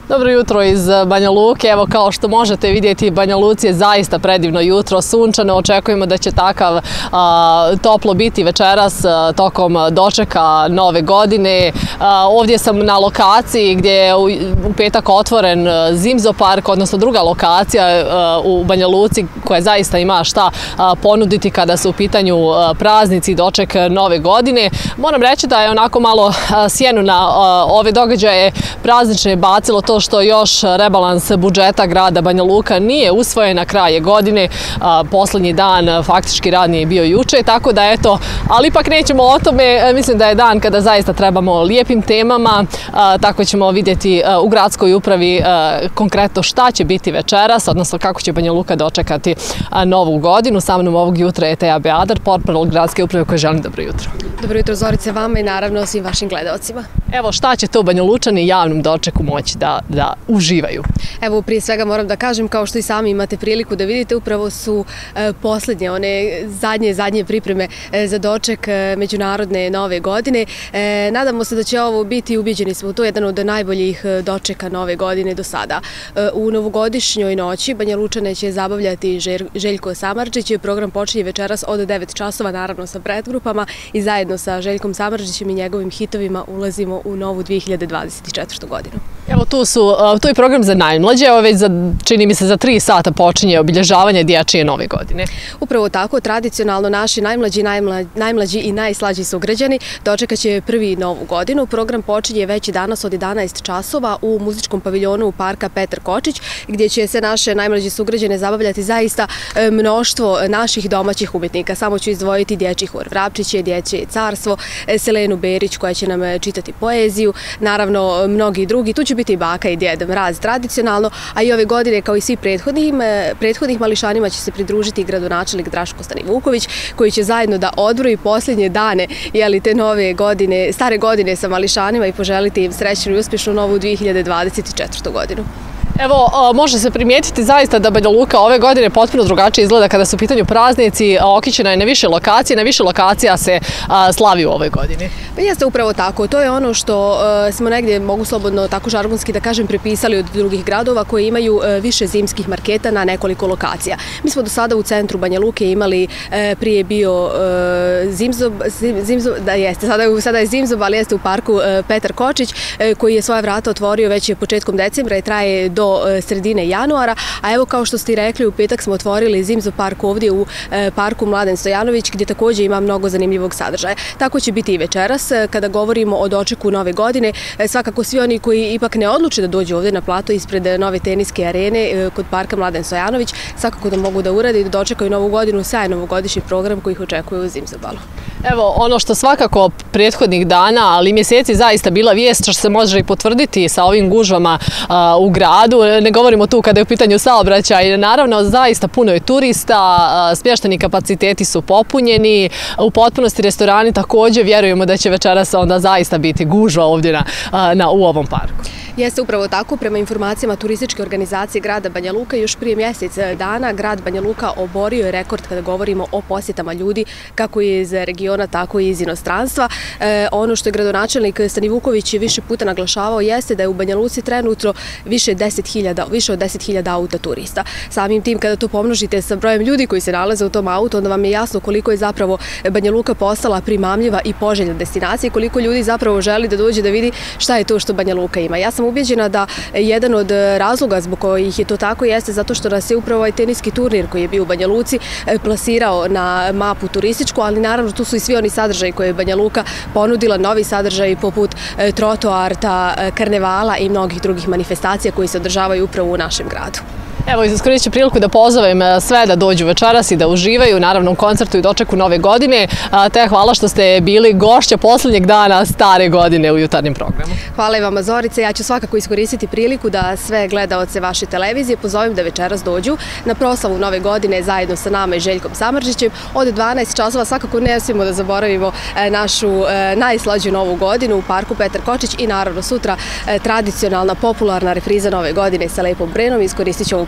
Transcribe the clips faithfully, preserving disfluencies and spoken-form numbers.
Dobro jutro iz Banja Luke. Evo, kao što možete vidjeti, Banja Luci je zaista predivno jutro, sunčano. Očekujemo da će takav a, toplo biti večeras a, tokom dočeka nove godine. A, ovdje sam na lokaciji gdje je u, u petak otvoren Zimzo park, odnosno druga lokacija a, u Banja Luci koja zaista ima šta a, ponuditi kada su u pitanju a, praznici i doček nove godine. Moram reći da je onako malo a, sjenu na a, ove događaje praznične bacilo to što još rebalans budžeta grada Banja Luka nije usvojen na kraje godine. Poslednji dan faktički radni je bio juče, tako da eto, ali ipak nećemo o tome. Mislim da je dan kada zaista trebamo lijepim temama, tako ćemo vidjeti u gradskoj upravi konkretno šta će biti večeras, odnosno kako će Banja Luka dočekati novu godinu. Sa mnom ovog jutra je Teja Beadar, portparol gradske uprave, koji želim dobro jutro. Dobro jutro, Zorice, vama i naravno svim vašim gledaocima. Evo, šta će to Banja Lučani javnom dočeku moći da, da uživaju? Evo, prije svega moram da kažem, kao što i sami imate priliku da vidite, upravo su e, posljednje, one zadnje, zadnje pripreme e, za doček e, međunarodne nove godine. E, nadamo se da će ovo biti, ubiđeni smo, to je jedan od najboljih dočeka nove godine do sada. E, u novogodišnjoj noći Banja Lučane će zabavljati Žer, Željko Samardžić. Program počinje večeras od devet časova, naravno sa predgrupama, i zajedno sa Željkom Samardžićem i njegovim hitovima ulazimo u novu dvije hiljade dvadeset četvrtu godinu. Evo, tu su, tu je program za najmlađe, evo već za, čini mi se, za tri sata počinje obilježavanje dječje nove godine. Upravo tako, tradicionalno naši najmlađi, najmlađi, najmlađi i najslađi sugrađani dočekat će prvi novu godinu. Program počinje već danas od jedanaest časova u muzičkom paviljonu parka Petar Kočić, gdje će se naše najmlađi sugrađane zabavljati zaista mnoštvo naših domaćih umjetnika. Samo ću izdvojiti dječji hor Vrapčiće, dječje carstvo, Selenu Berić koja će nam čitati poeziju, naravno mnogi drugi. Tu će biti i baka i djed Mraz tradicionalno, a i ove godine, kao i svi prethodnih, prethodnih mališanima, će se pridružiti gradonačelnik Draško Stanivuković, koji će zajedno da odbroji posljednje dane, jeli, te nove godine, stare godine sa mališanima i poželiti im srećnu i uspješnu novu dvije hiljade dvadeset četvrtu godinu. Evo, može se primijetiti zaista da Banja Luka ove godine potpuno drugačije izgleda kada su u pitanju praznici. Okićena je na više lokacije, na više lokacija se slavi u ovoj godini. Pa jeste upravo tako. To je ono što smo negdje, mogu slobodno tako žargonski da kažem, prepisali od drugih gradova koji imaju više zimskih marketa na nekoliko lokacija. Mi smo do sada u centru Banja Luke imali, prije bio Zimzob, Zimzob, da jeste, sada, sada je Zimzob, ali jeste u parku Petar Kočić, koji je svoje vrata otvorio već početkom decembra i traje do sredine januara, a evo, kao što ste i rekli, u petak smo otvorili Zimzo park ovdje u parku Mladen Stojanović, gdje također ima mnogo zanimljivog sadržaja. Tako će biti i večeras. Kada govorimo o dočeku nove godine, svakako svi oni koji ipak ne odluče da dođu ovdje na plato ispred nove teniske arene kod parka Mladen Stojanović, svakako da mogu da urade i da dočekaju novu godinu, sjajan novogodišnji program koji ih očekuje u Zimzo balu. Evo, ono što svakako prethodnih dana, ali mjeseci zaista bila vijest, što se može i potvrditi sa ovim gužvama a, u gradu. Ne govorimo tu kada je u pitanju saobraćaj. Naravno, zaista puno je turista, a, smješteni kapaciteti su popunjeni, u potpunosti restorani također. Vjerujemo da će večeras onda zaista biti gužva ovdje na, a, na, u ovom parku. Jeste upravo tako. Prema informacijama turističke organizacije grada Banja Luka, još prije mjesec dana grad Banja Luka oborio je rekord kada govorimo o posjetama ljudi, kako iz regiona, tako i iz inostranstva. E, ono što je gradonačelnik Stanivuković više puta naglašavao jeste da je u Banja Luci trenutno više, deset hiljada, više od deset hiljada auta turista. Samim tim, kada to pomnožite sa brojem ljudi koji se nalaze u tom autu, onda vam je jasno koliko je zapravo Banja Luka postala primamljiva i poželjna destinacija, koliko ljudi zapravo želi da dođe da vidi šta je to što Banja Luka ima. Ja sam ubjeđena da jedan od razloga zbog kojih je to tako jeste zato što nas je upravo ovaj teniski turnir koji je bio u Banja Luci plasirao na mapu turističku, ali naravno tu su i svi oni sadržaji koje je Banja Luka ponudila, novi sadržaji poput trotoarta, karnevala i mnogih drugih manifestacija koji se održavaju upravo u našem gradu. Evo, iskoristit ću priliku da pozovem sve da dođu večeras i da uživaju, naravno u koncertu i dočeku nove godine. Te hvala što ste bili gošća posljednjeg dana stare godine u jutarnjem programu. Hvala i vama, Zorice. Ja ću svakako iskoristiti priliku da sve gledaoce vaše televizije pozovem da večeras dođu na proslavu nove godine zajedno sa nama i Željkom Samardžićem. Od dvanaest časova svakako ne smijemo da zaboravimo našu najslađu novu godinu u parku Petar Kočić i naravno sutra tradicionalna, popularna refriza nove godine sa Lepom Brenom. Iskoristit ću ovu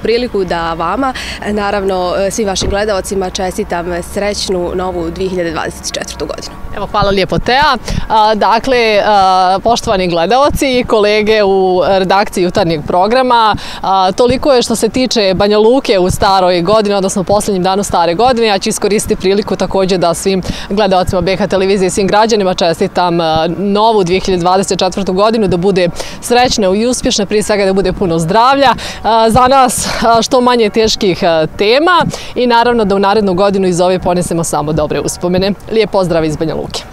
priliku da vama, naravno svim vašim gledalcima, čestitam srećnu novu dvije hiljade dvadeset četvrtu godinu. Evo, hvala lijepo, Tea. Dakle, poštovani gledalci i kolege u redakciji jutarnjeg programa, toliko je što se tiče Banja Luke u staroj godini, odnosno posljednjim danu stare godine. Ja ću iskoristiti priliku također da svim gledalcima B H televizije i svim građanima čestitam novu dvije hiljade dvadeset četvrtu godinu, da bude srećna i uspješna, prije svega da bude puno zdravlja, za nas što manje teških tema i naravno da u narednu godinu iz ove ponesemo samo dobre uspomene. Lijep pozdrav iz Banja Luke.